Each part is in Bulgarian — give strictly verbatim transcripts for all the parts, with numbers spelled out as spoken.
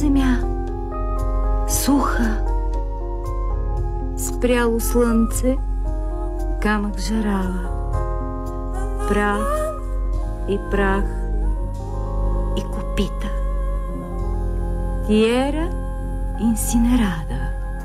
земя, суха, спряло слънце, камък жарава, прах и прах и копита. Тиера инсинерада.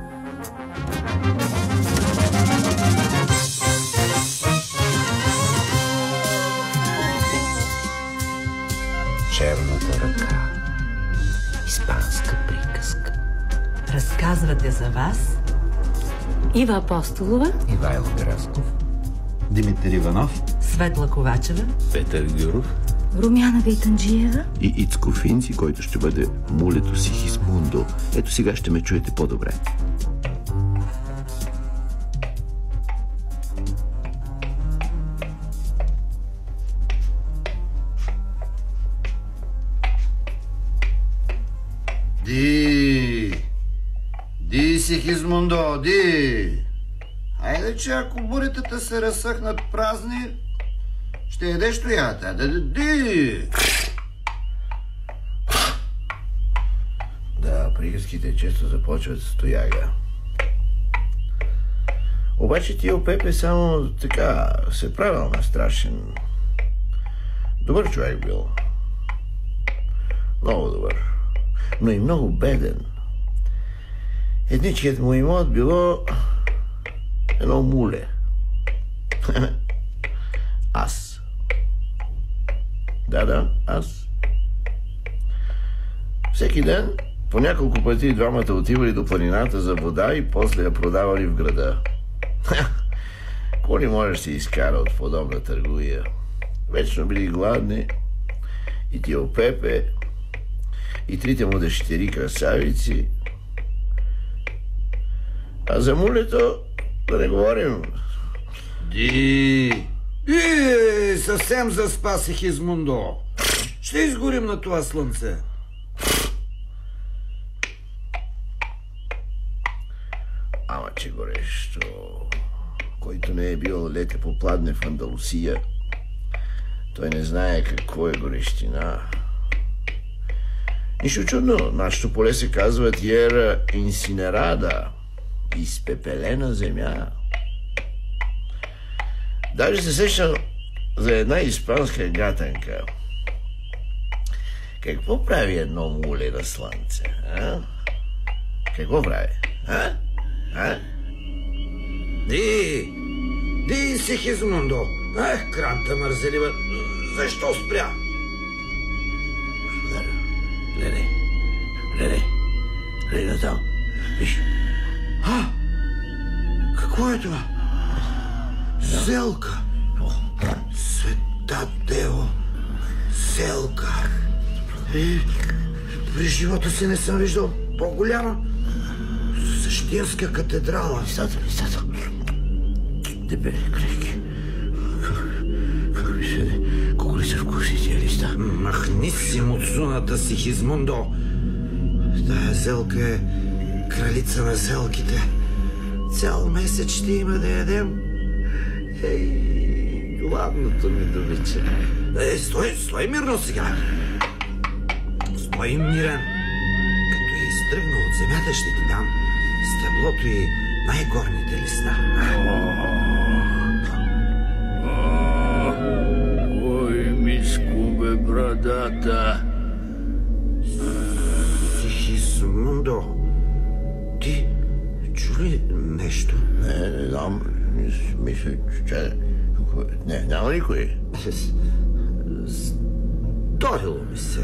Черната ръка. Испанска приказка. Разказвате за вас Ива Апостолова, Ивайло Герасков, Димитър Иванов, Светла Ковачева, Петър Гюров Румяна Бейтанджиева и Ицко Финци, който ще бъде мулето Сигизмундо. Ето сега ще ме чуете по-добре. Ди! Ди, Сигизмундо, ди! Хайде, че ако буретата се разсъхнат празни, ще ядеш тоята. Да, ди! Да, приказките често започват с тояга. Обаче Тио Пепе само така се правил на страшен. Добър човек бил. Много добър. Но и много беден. Едничкият му имот било едно муле. Аз. Да, да, аз. Всеки ден по няколко пъти двамата отивали до планината за вода и после я продавали в града. Коли можеш се изкара от подобна търговия? Вечно били гладни и Тио Пепе, и трите му дъщери красавици. А за мулето да не говорим. Ди! И съвсем заспа Сигизмундо. Ще изгорим на това слънце. Ама че горещо. Който не е бил лете по пладне в Андалусия, той не знае какво е горещина. Нищо чудно, нашето поле се казва Тиера инсинерада, изпепелена земя. Даже се сещам за една испанска гатанка. Какво прави едно муле на слънце, а? Какво прави, а? А? Ди! Ди, Сигизмундо! Ах, кранта мързелива! Защо спря? Гледай, гледай, гледай там, виж. А! Какво е това? Селка! Света Дево! Селка! И при живота си не съм виждал по-голяма същинска катедрала. Листата, листата. Дебели крехки. Как ли се, колко ли са вкусни тия листа? Махни си муцуната, Сигизмундо. Тая селка е кралица на селките. Цял месец ще има да ядем. Ей, ладното ми добиче. Е, стой, стой мирно сега. Стой мирен. Като е изтръгнал от земята, ще ти дам стеблото и най-горните листа. Ой, миско бе, брадата. Сигизмундо, ти чу ли нещо? Не, не знам. Мисля, че... Не, няма никой. Сторило ми се.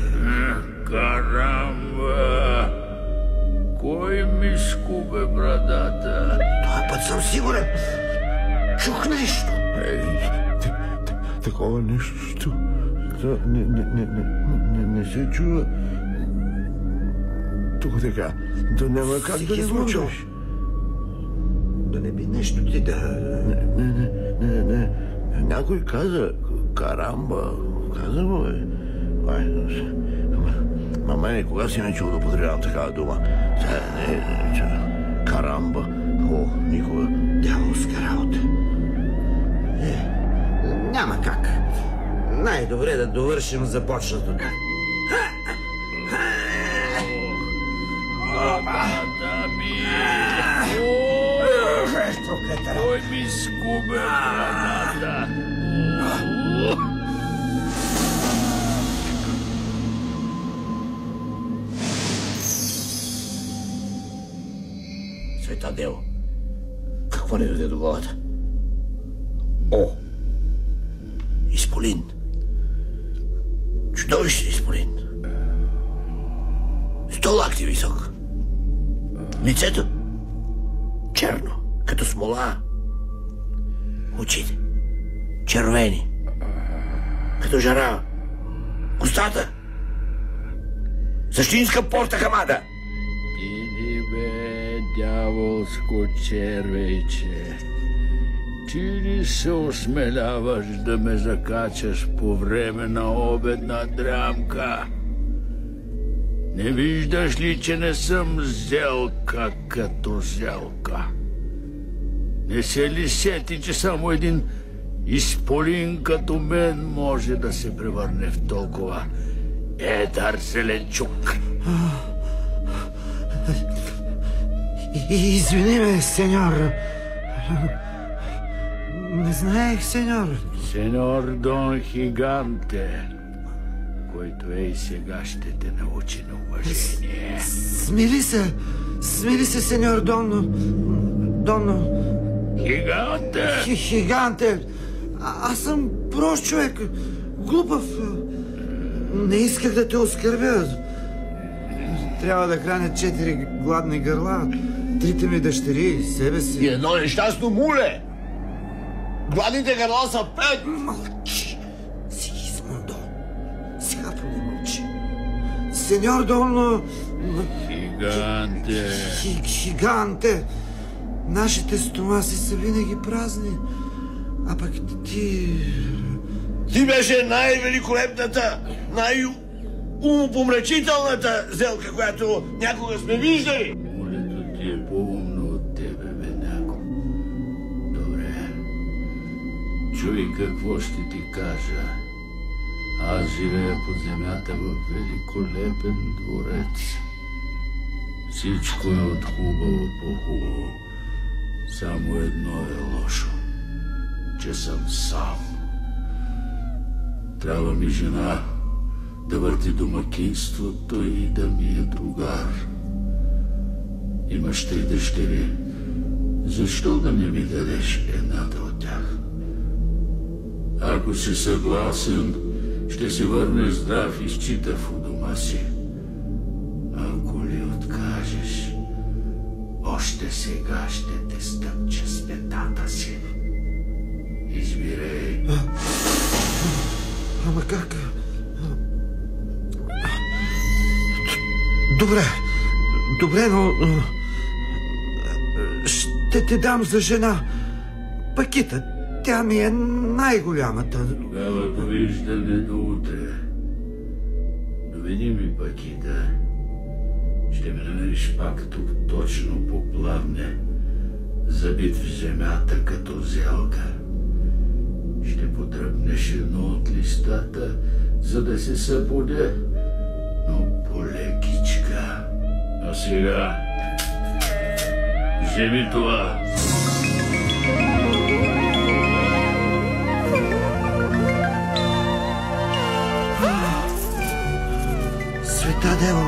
Карамба! Кой миско бе, брадата? Този път съм сигурен. Чух нещо. Ей, такова нещо... Не, не, не, не, не се чува. Тук така. То няма как да не го чуеш. Да не би нещо ти да... Не, не, не, не, не. Някой каза карамба. Каза му, бе. Ма мене кога си ме чул да употребявам такава дума? Не, не, че... Карамба. О, никога. Дяволска работа. Е, няма как. Най-добре да довършим започнатото. проклета Кой работа. ми изкубе брадата? Света Дево, какво не дойде до главата? О! Изполин. Чудовище изполин. Сто лакти висок. Лицето черно, като смола. Очите червени, като жара. Устата същинска порта камада. Иди бе, дяволско червейче, ти ли се осмеляваш да ме закачаш по време на обедна дрямка? Не виждаш ли, че не съм зелка като зелка? Не се ли сети, че само един изполин като мен може да се превърне в толкова едър зеленчук? Извини ме, сеньор. Не знаех, сеньор. Сеньор Дон Хиганте, който ей сега ще те научи на уважение. Смили се. Смили се, сеньор Дон... Дон... Хиганте! Хи- Хиганте. А, аз съм прост човек. Глупав. Не исках да те оскърбя. Трябва да храня четири гладни гърла, трите ми дъщери, себе си. И едно нещастно муле. Гладните гърла са пет. Мълчи, Сигизмундо. Сега поне мълчи. Сеньор Дон... Хиганте! Хи, хиганте. Нашите стомаси са винаги празни. А пък ти... Ти беше най-великолепната, най-умопомрачителната зелка, която някога сме виждали. Мулето ти е по-умно от тебе, бедняко. Добре. Чуй какво ще ти кажа. Аз живея под земята в великолепен дворец. Всичко е от хубаво по хубаво. Само едно е лошо, че съм сам. Трябва ми жена да върти домакинството и да ми е другар. Имаш три дъщери. Защо да не ми дадеш едната от тях? Ако си съгласен, ще се върне здрав и считав у дома си. Ако ли откажеш, още сега ще те стъпча с петата си. Избирай. Ама как? Добре. Добре, но... Ще те дам за жена. Пакита. Тя ми е най-голямата. Тогава довиждане до утре. Доведи ми Пакита. Ще ме намериш пак тук точно по плавне, забит в земята като зелка. Ще подръпнеш едно от листата, за да се събудя, но полекичка. А сега вземи това. Света Дево.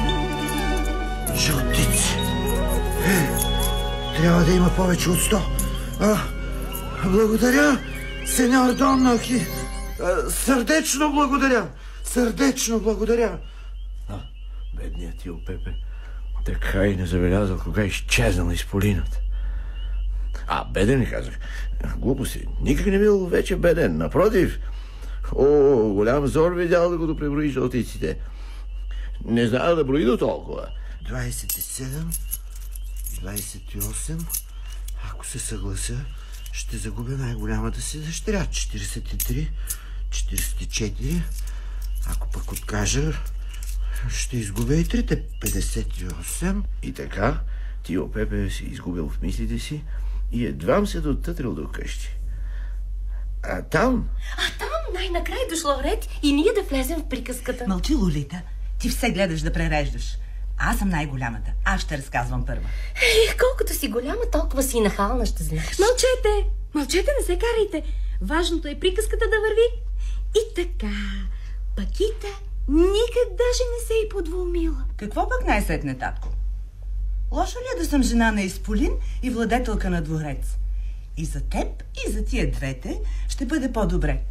Жълтици. Е, трябва да има повече от сто. А, благодаря, сеньор Доннахи. Сърдечно благодаря. Сърдечно благодаря. А, бедният Тио Пепе така и не забелязал кога изчезнал изполинът. А, беден ли казах? Глупости. Никак не бил вече беден. Напротив. О, голям зор видял да го допреброи жълтиците. Не знае да брои до толкова. двайсет и седем, двайсет и осем. Ако се съглася, ще загубя най-голямата си дъщеря. четирийсет и три, четирийсет и четири. Ако пък откажа, ще изгубя и трите. петдесет и осем. И така, Тио Пепе си изгубил в мислите си и едвам се дотътрил до къщи. А там... А там най-накрая дошло ред и ние да влезем в приказката. Мълчи, Лолита. Ти все гледаш да пререждаш. Аз съм най-голямата. Аз ще разказвам първа. Е, колкото си голяма, толкова си нахална ще знаеш. Мълчете! Мълчете, не се карайте. Важното е приказката да върви. И така, Пакита никак даже не се и подвумила. Какво пък най-сетне, татко? Лошо ли е да съм жена на Изполин и владетелка на дворец? И за теб, и за тия двете ще бъде по-добре.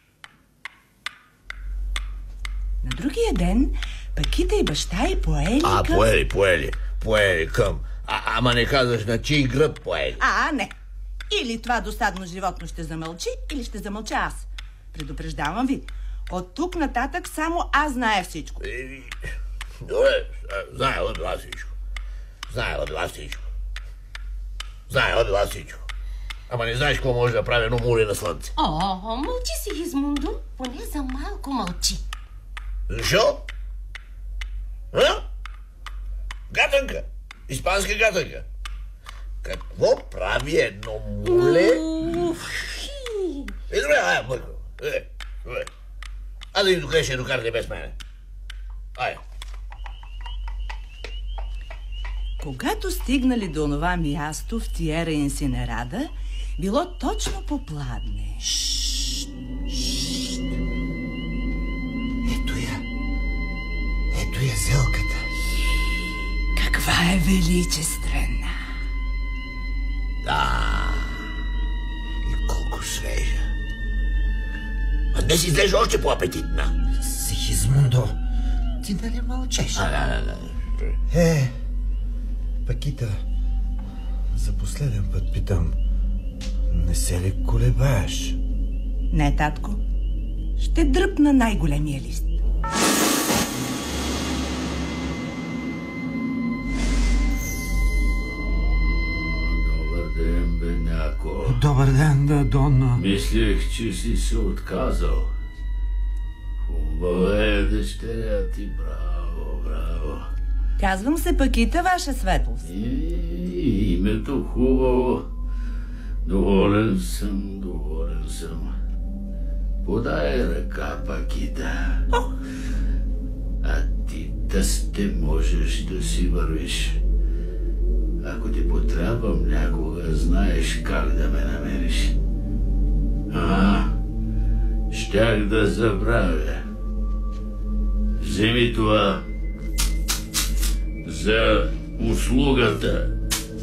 На другия ден Пакита и баща й поели А, към... поели, поели, поели към. А, ама не казваш на чий гръб поели. А, не. Или това досадно животно ще замълчи, или ще замълча аз. Предупреждавам ви. От тук нататък само аз знае всичко. И... Добре, знаела била всичко. Знаела била всичко. Знаела била всичко. Ама не знаеш какво може да прави едно море на слънце. О, мълчи си, Хизмундо. Поне за малко мълчи. Защо? А? Гатанка. Испанска гатанка. Какво прави едно муле? Е, добре, ай, мъйко. Е, добре. А да ни докъде ще докарате без мене. Ай. Когато стигнали до онова място в Тиера Инсинерада, било точно попладне. Шшт, шшт. Ето я. Ето я зелката. Каква е величествена! Да. И колко свежа. А днес изглежда още по-апетитна. Сигизмундо, ти да не мълчеш. А, да, да, да. Е, Пакита, за последен път питам, не се ли колебаеш? Не, татко. Ще дръпна най-големия лист. Добър ден, бедняко. Добър ден, да, Донна. Мислех, че си се отказал. Хубава е дъщеря ти, браво, браво. Казвам се Пакита, ваша светлост. И, и името хубаво. Доволен съм, доволен съм. Подай ръка, Пакита. А ти да сте можеш да си вървиш. Ако ти потребвам някога, знаеш как да ме намериш. А, щях да забравя. Вземи това за услугата.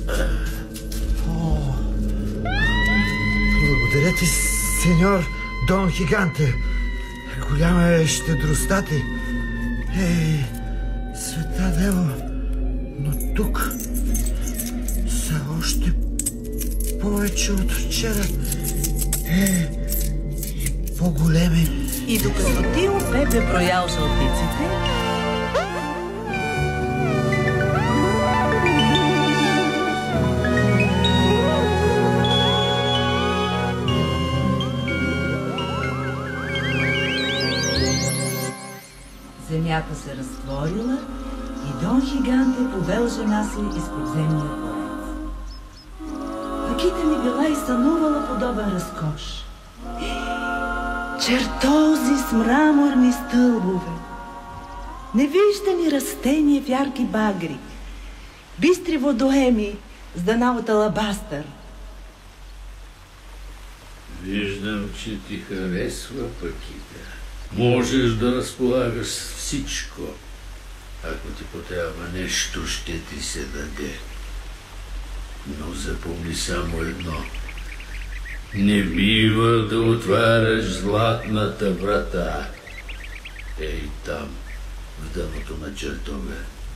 Благодаря ти, сеньор Дон Хиганте. Голяма е щедростта ти. Ей, света дево, но тук са още повече от вчера. Е, и по-големи. И докато Тио Пепе броял жълтиците, земята се разтворила и Дон Хиганте повел жена си из подземния дворец. Пакита ми била и сънувала подобен разкош. Чертози с мраморни стълбове, невиждани растения в ярки багри, бистри водоеми с дъна от алабастър. Виждам, че ти харесва, Пакита. Можеш да разполагаш с всичко. Ако ти потрябва нещо, ще ти се даде. Но запомни само едно. Не бива да отваряш златната врата. Ей там, в дъното на чертога.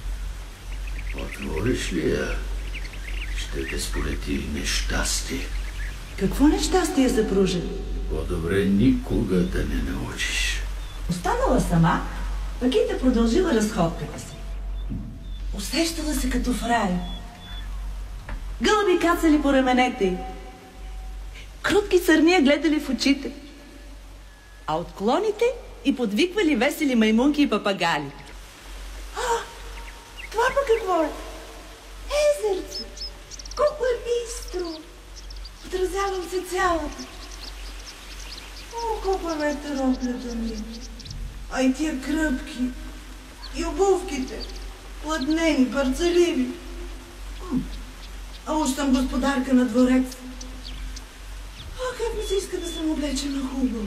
Отвориш ли я, ще те сполети нещастие. Какво нещастие, съпружен? По-добре никога да не научиш. Останала сама, Пакита продължила разходката си. Усещала се като в рай. Гълъби кацали по раменете й. Крутки сърния гледали в очите. А от клоните и подвиквали весели маймунки и папагали. А, това пък какво е? Езерце! Колко е бистро! Отразявам се цялата. О, колко е ветероклята ми. А и тия кръпки. И обувките. Пладнени, парцеливи. А уж съм господарка на дворец. А как ми се иска да съм облечена хубаво.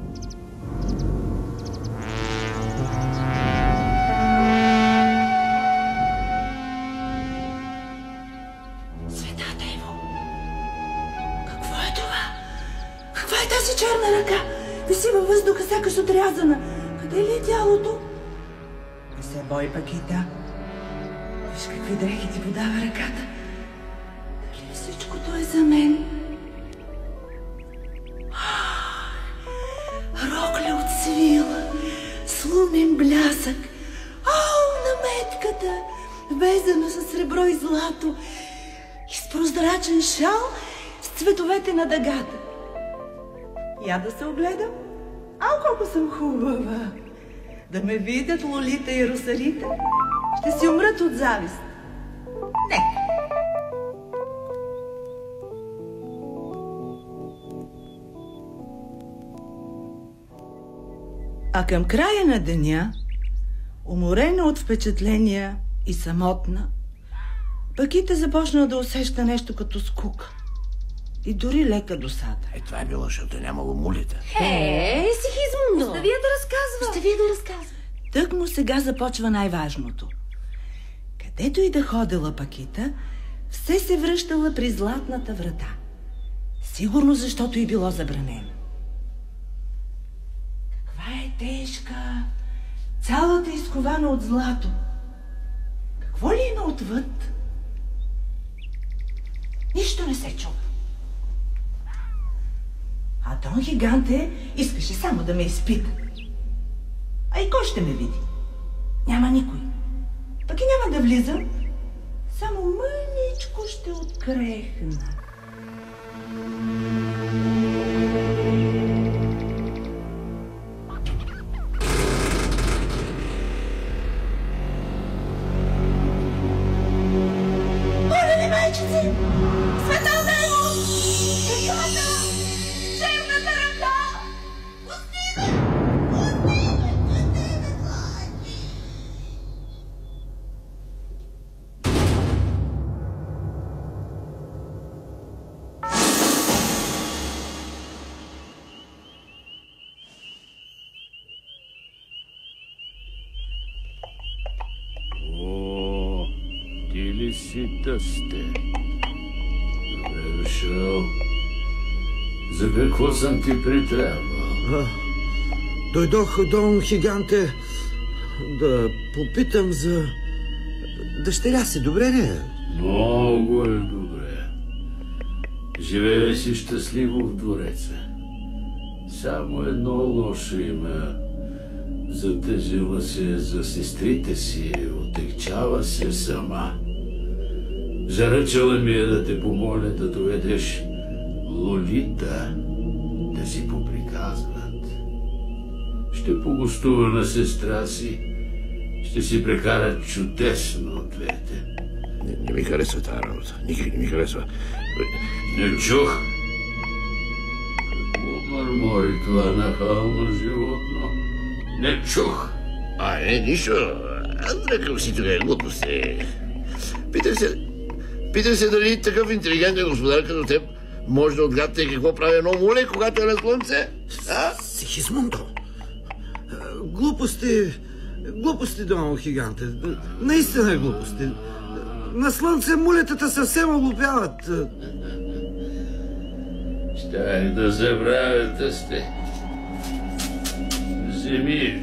Света Дево! Какво е това? Каква е тази черна ръка? Виси във въздуха, сякаш отрязана. Къде ли е тялото? Не се бой, Пакита. Виж какви дрехи ти подава ръката. Дали всичкото е за мен? Рокля от свила, слунен блясък. Ау, наметката, везена с сребро и злато и с прозрачен шал с цветовете на дъгата. Я да се огледам. Ау, колко съм хубава. Да ме видят Лолита и Русалита, ще си умрат от завист. Нека. А към края на деня, уморена от впечатления и самотна, Пакита започна да усеща нещо като скука и дори лека досада. Е, това е било, защото нямало мулета. Е, Сигизмундо! Остави я да разказва. Остави я да разказва. Тък му сега започва най-важното. Където и да ходила Пакита, все се връщала при златната врата. Сигурно защото й било забранено. Каква е тежка, цялата изкована от злато. Какво ли има отвъд? Нищо не се чува. А Дон Хиганте искаше само да ме изпита. А и кой ще ме види? Няма никой. Пък и няма да влизам. Само мъничко ще открехна. Моля ви, майчици! Света Дево! Ръката! Черната ръка! Пусти ме! Пусти ме! Пусти ме, Влади! О, ти ли си тъсте? Добре дошъл. За какво съм ти притребвал? А, дойдох, Дон Хиганте, да попитам за дъщеря си. Добре ли е? Много е добре. Живее си щастливо в двореца. Само едно лошо има. Затъжила се за сестрите си, отегчава се сама. Заръчала ми е да те помоля да доведеш Лолита да си поприказват. Ще погостува на сестра си. Ще си прекарат чудесно двете. Не, не ми харесва тази работа. Никак не ми харесва. Не чух. Какво мърмори това нахално животно? Не чух. А, не, нищо. Аз дръкам си тогава глупости. Питах се, питах се дали такъв интелигентен господар като теб може да отгадате какво прави едно муле, когато е на слънце? А? Сигизмундо! Глупости, глупости, Дон Хиганте. Наистина глупости. На слънце мулетата съвсем оглупяват. Щях да забравя да сте. Вземи.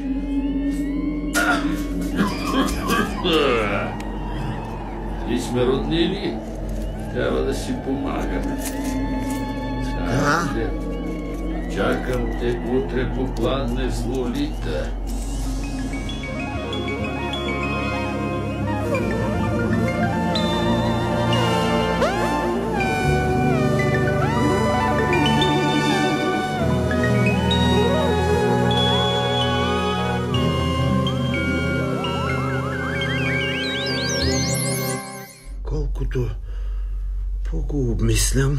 Ли сме роднини? Трябва да си помагаме. Айде. Чакам те утре попладне с Лолита. Колкото по-го обмислям,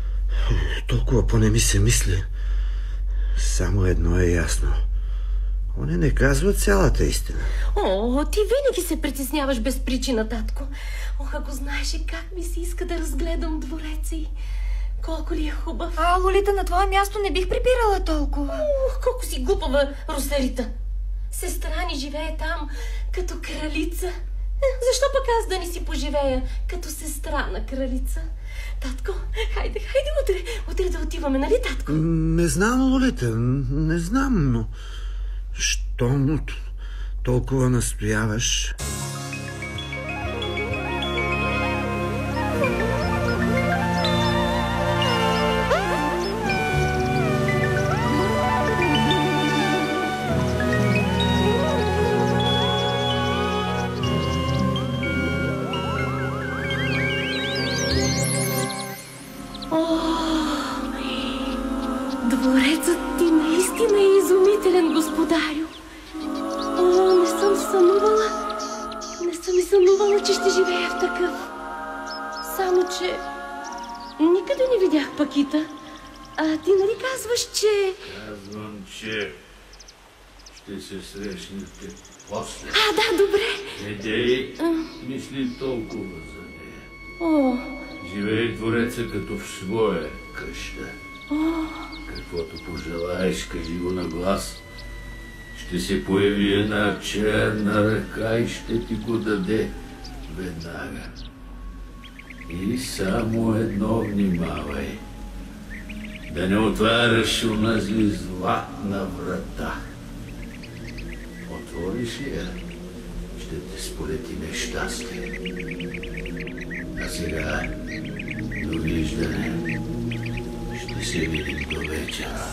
толкова по-не ми се мисли. Само едно е ясно. Они не казват цялата истина. О, ти винаги се притесняваш без причина, татко. Ох, ако знаеш как ми се иска да разгледам двореца и колко ли е хубав. А, Лолита, на твое място не бих прибирала толкова. Ох, колко си глупава, Росарита. Сестра ни живее там като кралица. Защо пък аз да не си поживея като сестра на кралица? Татко, хайде, хайде утре, утре да отиваме, нали, татко? Не знам, Лолита, не знам, но щом толкова настояваш... Дворецът ти наистина е изумителен, господарю. О, не съм сънувала, не съм и сънувала, че ще живея в такъв. Само, че никъде не видях Пакита. А ти нали казваш, че... Казвам, че ще се срещнете после. А, да, добре. Не дей мисли толкова за нея. О, Живей в двореца като в своя къща. о, Каквото пожелаеш, кажи го на глас. Ще се появи една черна ръка и ще ти го даде веднага. И само едно внимавай. Да не отваряш онази златна врата. Отвориш ли я, ще те сполети нещастие. А сега, довиждане. Ще се видим до вечера.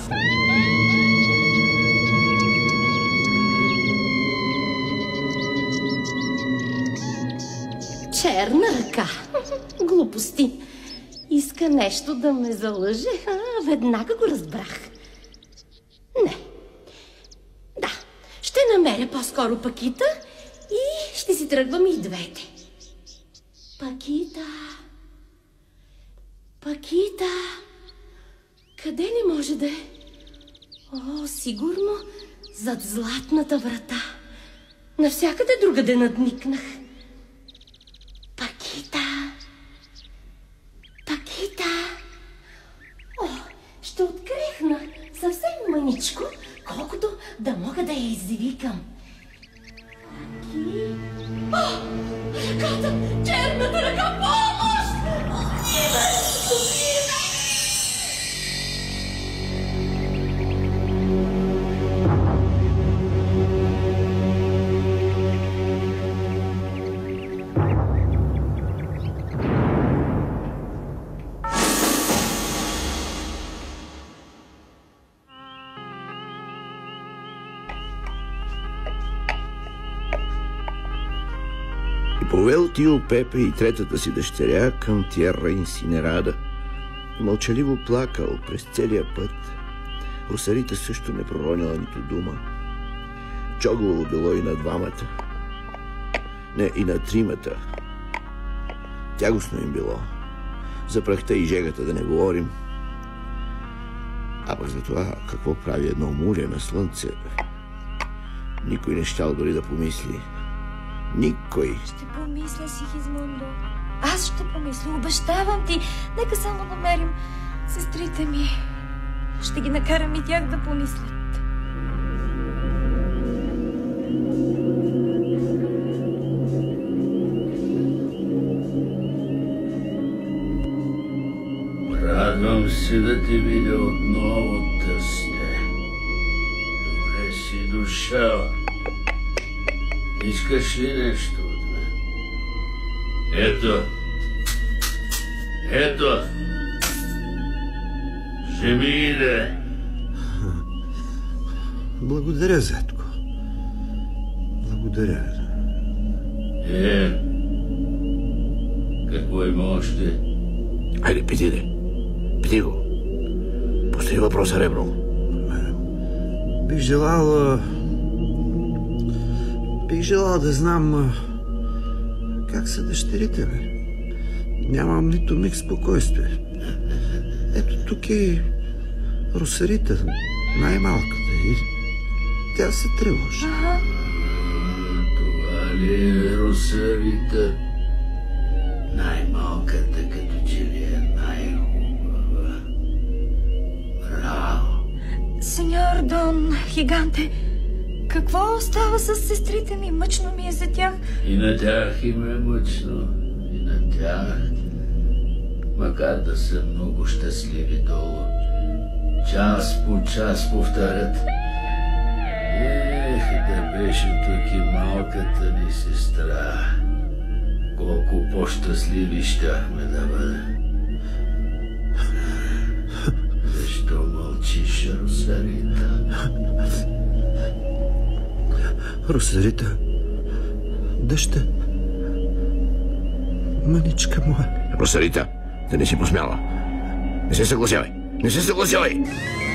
черна ръка. Глупости. Иска нещо да ме залъже. А, веднага го разбрах. Не. Да, ще намеря по-скоро Пакита и ще си тръгваме и двете. Пакита. Пакита. Къде не може да е? О, сигурно зад златната врата. Навсякъде другаде надникнах. Пакита. Пакита. О, ще открехна съвсем маничко, колкото да мога да я извикам. Паки... О, ръката! Черната ръка! Помощ! Отива! Отива! Повел Тио Пепе и третата си дъщеря към Тиерра Инсинерада. Мълчаливо плакал през целия път. Росарита също не проронила нито дума. Чоговало било и на двамата. Не, и на тримата. Тягостно им било. За прахта и жегата да не говорим. А пък за това какво прави едно муле на слънце, никой не щял дори да помисли. Никой. Ще помисля, Сигизмундо. Аз ще помисля, обещавам ти. Нека само намерим сестрите ми. Ще ги накарам и тях да помислят. Радвам се да те видя отново, тъсне. Добре си дошъл. Искаш ли нещо от мен? Ето. Ето. Ще ми иде. Благодаря, Зетко. Благодаря. Е, какво има още? Хайде, пити де. Пити го. Пусти въпроса ребро. Бих желал... Бих желал да знам как са дъщерите ми. Нямам нито миг спокойствие. Ето тук е Росарита, най-малката. тя се тревожи. Ага. Това ли е Росарита? Най-малката, като че ли е най-хубава. Браво! Сеньор Дон Хиганте, какво става с сестрите ми? Мъчно ми е за тях. И на тях им е мъчно. И на тях. Макар да са много щастливи долу. Час по час повтарят: ех, да беше тук и малката ни сестра. Колко по-щастливи щяхме да бъдем. Защо мълчиш, Росарита? Росарита, дъще, мъничка моя. Росарита, да не си посмяла. Не се съгласявай. Не се съгласявай!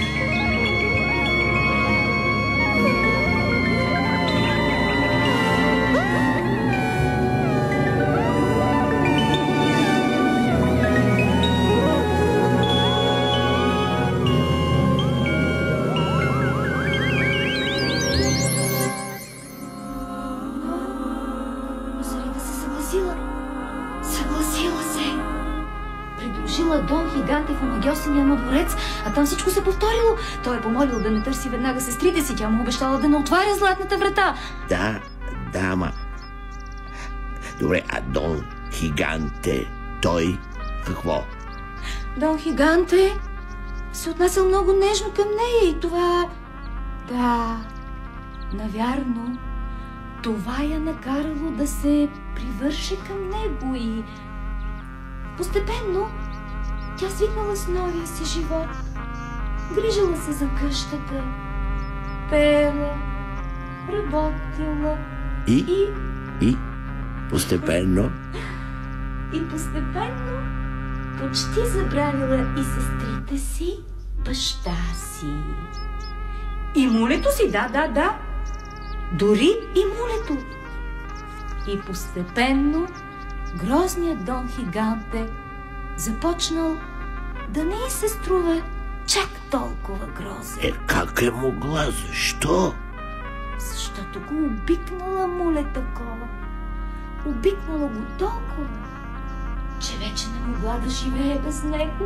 Росарита се съгласила. Съгласила се. Придружила Дон Хиганте в омагьосания му дворец, а там всичко се повторило. Той е помолил да не търси веднага сестрите си. Тя му обещала да не отваря златната врата. Да, да, ама... Добре, а Дон Хиганте, той какво? Дон Хиганте се отнасял много нежно към нея и това... Да, навярно, това я накарало да се привърши към него и... Постепенно тя свикнала с новия си живот. Грижила се за къщата, пеела, работила И? и... И? Постепенно? И постепенно почти забравила и сестрите си, баща си. И мулето си, да, да, да. Дори и мулето. И постепенно грозният Дон Хиганте започнал да не й се струва чак толкова грозен. Е, как е могла? Защо? Защото го обикнала муле такова. Обикнала го толкова, че вече не могла да живее без него.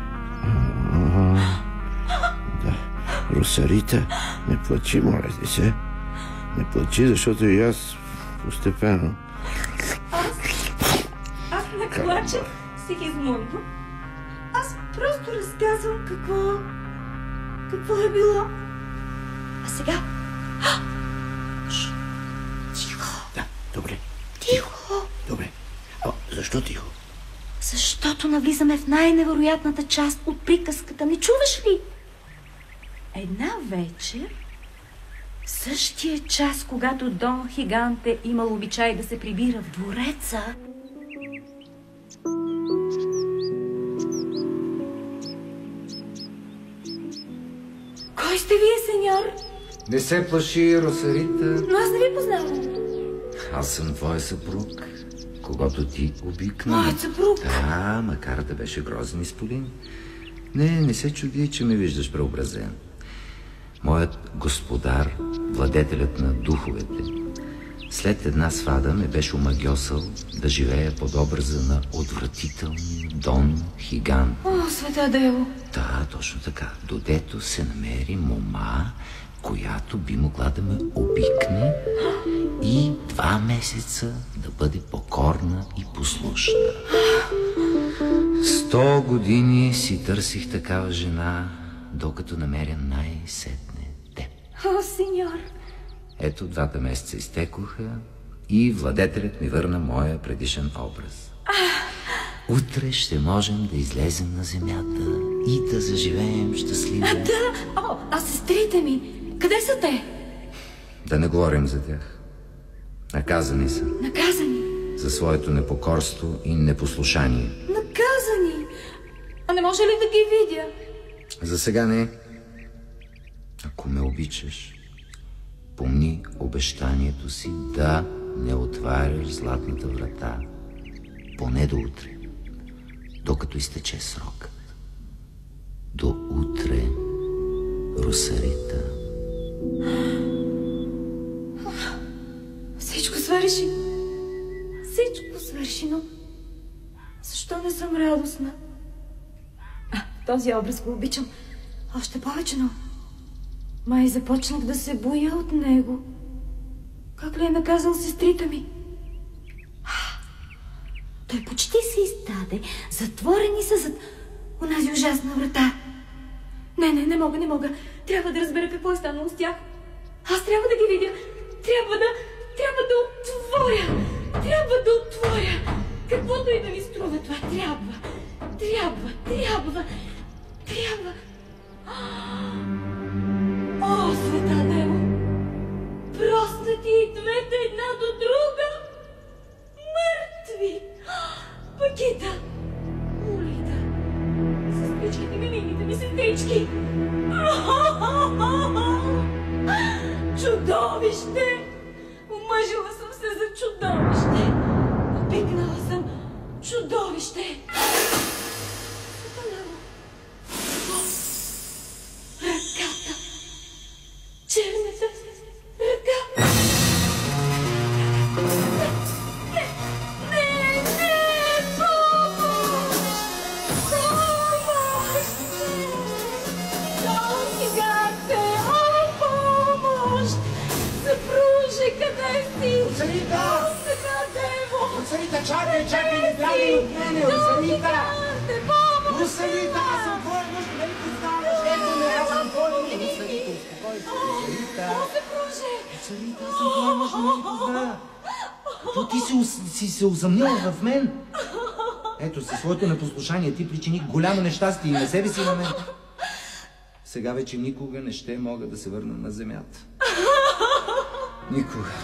Да. Росарита, не плачи, моля ти се. Не плачи, защото и аз постепенно... Аз... Аз не плача, Сигизмундо. Аз просто разказвам какво... Какво е било. А сега... Ш... Тихо. Да, добре. Тихо. Добре. А защо тихо? Защото навлизаме в най-невероятната част от приказката. Не чуваш ли? Една вечер, същия час, когато Дон Хиганте имал обичай да се прибира в двореца, кой сте вие, сеньор? Не се плаши, Росарита. Но аз не ви познавам. Аз съм твой съпруг, когато ти обикна. Моят съпруг? Да, макар да беше грозен изполин. Не, не се чуди, че ме виждаш преобразен. Моят господар, владетелят на духовете, след една свада ме беше омагьосал да живея под образа на отвратителния Дон Хиганте. О, света дело. Да, точно така. Додето се намери мома, която би могла да ме обикне и два месеца да бъде покорна и послушна. Сто години си търсих такава жена, докато намеря най-сетне теб. О, сеньор. Ето, двата месеца изтекоха и владетелят ми върна моя предишен образ. Утре ще можем да излезем на земята и да заживеем щастливо. А, да! О, а сестрите ми? Къде са те? Да не говорим за тях. Наказани са Наказани. за своето непокорство и непослушание. Наказани. А не може ли да ги видя? За сега не. Ако ме обичаш, помни обещанието си да не отваряш златната врата поне до утре, докато изтече срокът. До утре, Росарита. свърши. Всичко свърши, но защо не съм радостна? А, този образ го обичам още повече, но май започнах да се боя от него. Как ли е наказал сестрите ми? А, той почти се издаде. Затворени са зад онази ужасна врата. Не, не, не мога, не мога. Трябва да разбера какво е станало с тях. Аз трябва да ги видя. Трябва да... Трябва да отворя. Трябва да отворя. Каквото и да ми струва това. Трябва. Трябва. Трябва. Трябва. О, света Дево! Простати и двете една до друга. Мъртви. Пакита. Улита. Сестричките ми, милите ми сестрички. Чудовище! Омъжила съм се за чудовище. Попикнала съм чудовище. Ръката. Черната ръка. Не, не, не, помощ! Помощ! Домигате, о, помощ! Съпруже, къде си? Оцелита! Сега, Дево! Оцелита, чакай, чакай, не бягай от мене, Оцелита! Оцелита, аз съм твой мъж, нали ти ставаш? Ето ме, аз съм твой мъж. Оцелита, успокой се, Оцелита. Оцелита, аз съм твой мъж, нали позная? То ти си, си се усъмнила в мен. Ето, със своето непослушание ти причини голямо нещастие и на себе си и на мен. Сега вече никога не ще мога да се върна на земята. Никога.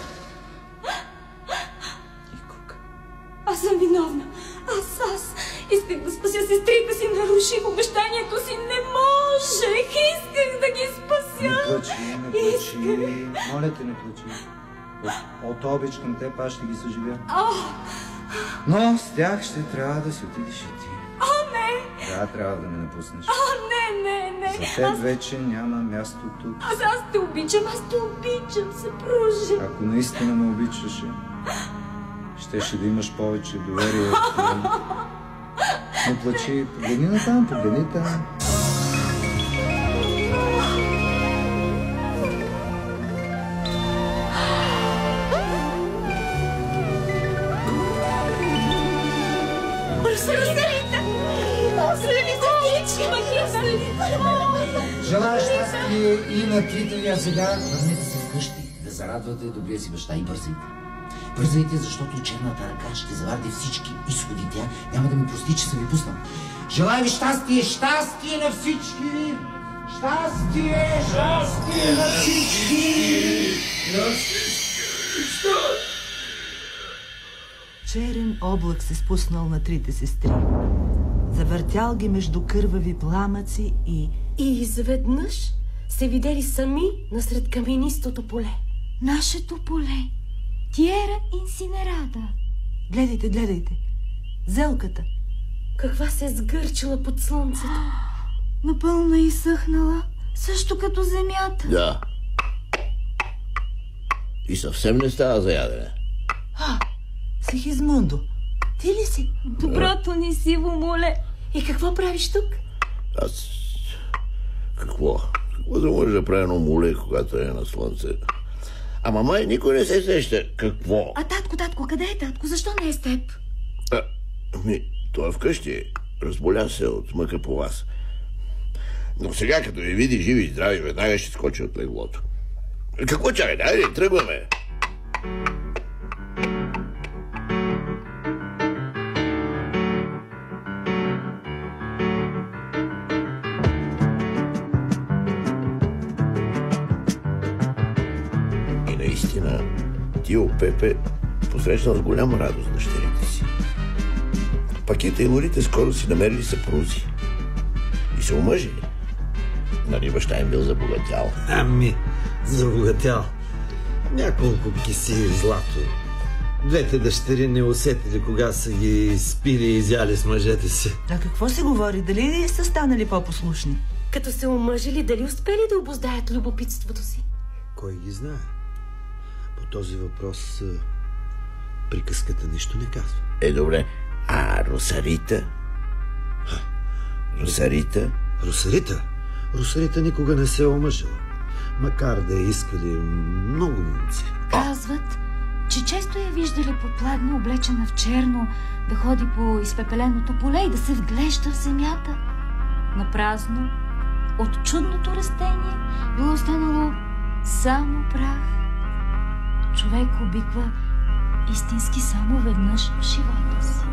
Никога. Аз съм виновна. Аз, аз исках да спася сестрите си, наруших обещанието си. Не можех. Исках да ги спася. Не плачи, не плачи. Исках. Моля те, не плачи. От, от обич към теб аз ще ги съживя. Но с тях ще трябва да си отидеш и ти. О, не! Да, трябва да ме напуснеш. О, не, не, не. За теб аз... вече няма място тук. Аз, аз те обичам, аз те обичам, съпруже. Ако наистина ме обичаше, щеше да имаш повече доверие в мен. Не плачи, погледни на там, погледни там. Желая щастие и на трите, а сега върнете се вкъщи, да зарадвате добрия си баща и бързайте. Бързайте, защото черната ръка ще заварди всички изходи. Тя няма да ми прости, че съм ви пуснал. Желая ви щастие, щастие на всички! Щастие, щастие на всички! Черен облак се спуснал на трите сестри. Завъртял ги между кървави пламъци и... И изведнъж се видели сами насред каменистото поле. Нашето поле. Тиера инсинерада. Гледайте, гледайте. Зелката. Каква се сгърчила под слънцето. Напълно изсъхнала, също като земята. Да. И съвсем не става за ядене. А, Сигизмундо, ти ли си? Доброто ни сиво моле. И какво правиш тук? Аз... Какво? Какво да може да правя едно моле, когато е на слънце? Ама май никой не се сеща. Какво? А татко, татко, къде е татко? Защо не е с теб? А, ми, той е вкъщи. Разболя се от мъка по вас. Но сега, като ви види живи и здрави, веднага ще скочи от леглото. Какво чакай? Айде, тръгваме. И наистина, Тио Пепе посрещнал с голяма радост дъщерите си. Пакита и Лорите скоро си намерили съпрузи. И се омъжили. Нали баща им бил забогатял? Ами, забогатял. Няколко киси злато. Двете дъщери не усетили кога са ги спили и изяли с мъжете си. А какво се говори? Дали са станали по-послушни? Като се омъжили, дали успели да обоздаят любопитството си? Кой ги знае? По този въпрос приказката нищо не казва. Е, добре. А Росарита? Росарита? Росарита? Росарита никога не се е омъжила. Макар да е искали много момци. Казват, че често я виждали попладна, облечена в черно, да ходи по изпепеленото поле и да се вглежда в земята. Напразно, от чудното растение било останало само прах. Човек обиква истински само веднъж в живота си.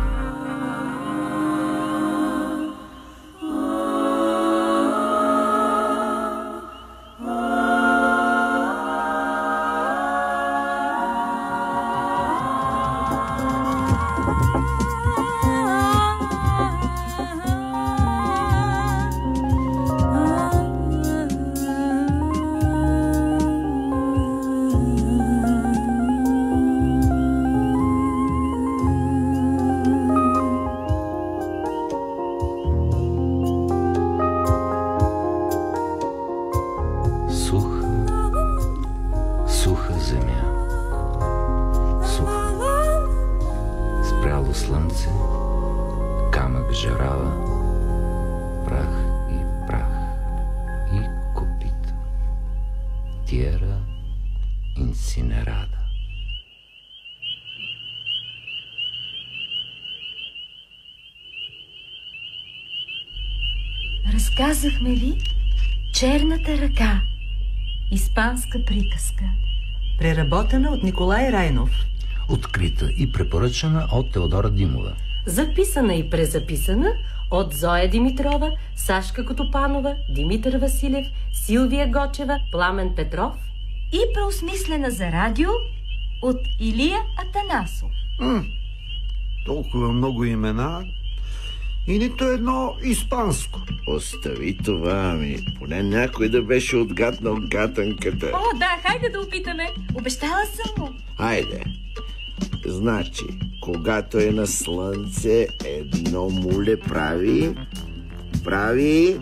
Разказахме ви Черната ръка. Испанска приказка. Преработена от Николай Райнов. Открита и препоръчана от Теодора Димова. Записана и презаписана от Зоя Димитрова, Сашка Котопанова, Димитър Василев, Силвия Гочева, Пламен Петров. И преосмислена за радио от Илия Атанасов. М- толкова много имена и нито едно испанско. Остави това, ами. Поне някой да беше отгаднал гатанката. О, да, хайде да опитаме. Обещала съм му. Хайде. Значи, когато е на слънце, едно муле прави... Прави...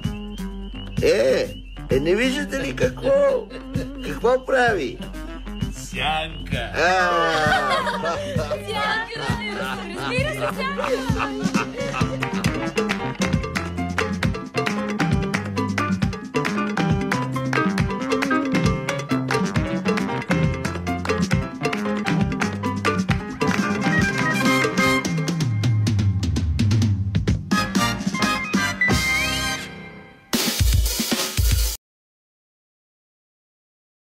Е, е, не виждате ли какво? Какво прави? Сянка. Сянка, разбира се, сянка.